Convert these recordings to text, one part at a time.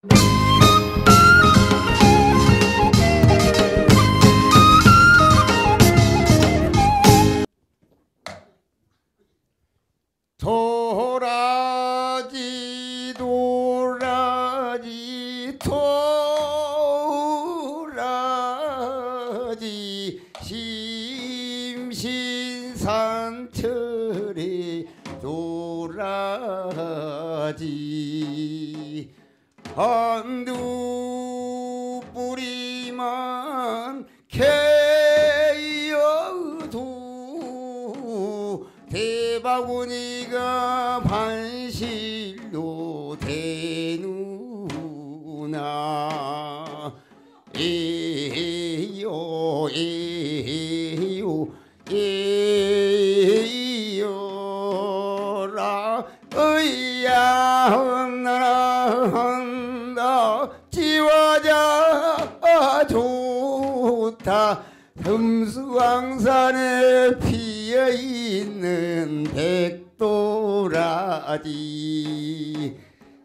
도라지 도라지 도라지 심신산철에 도라지 한두 뿌리만 캐여도 대바구니가 반실로 되누나 에요 에요 에요라 의야 한나라 한다 지화자 좋다 금수왕산에 피어있는 백도라지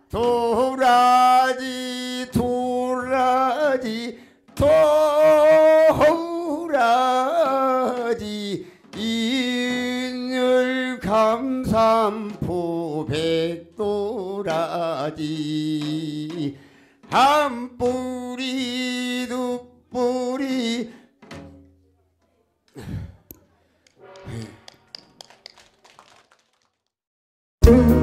도라지 도라지 도라지 인율 감삼포 백도라지 한 뿌리 두 뿌리 음.